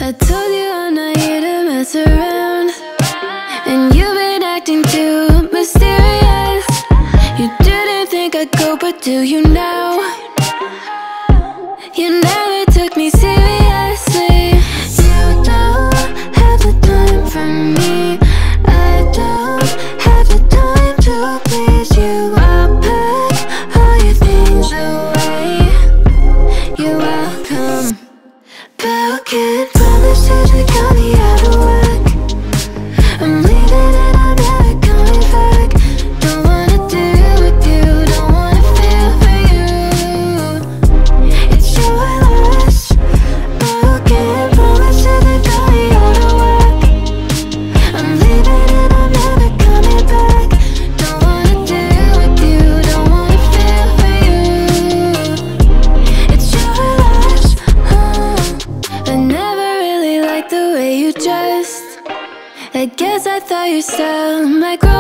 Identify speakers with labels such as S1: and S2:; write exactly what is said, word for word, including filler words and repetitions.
S1: I told you I'm not here to mess around, and you've been acting too mysterious. You didn't think I'd go, but do you now? You never took me seriously. You don't have the time for me. I don't have the time to please you. I'll pack all your things away. You're welcome. Broken promises that got me out of work. I'm leaving and I'm never coming back. Don't wanna deal with you, don't wanna feel for you. It's your loss. Broken promises that got me out of work. I'm leaving and I'm never coming back. Don't wanna deal with you, don't wanna feel for you. It's your loss. Oh. I never really liked the way you dressed. I guess I thought your style might grow